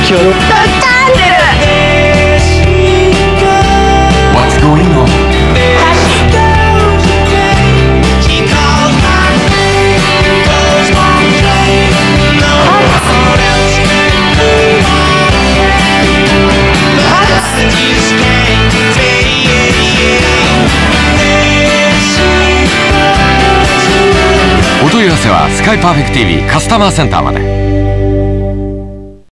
気を。 What's going on? お問い合わせはスカイパーフェクト TV カスタマーセンターまで。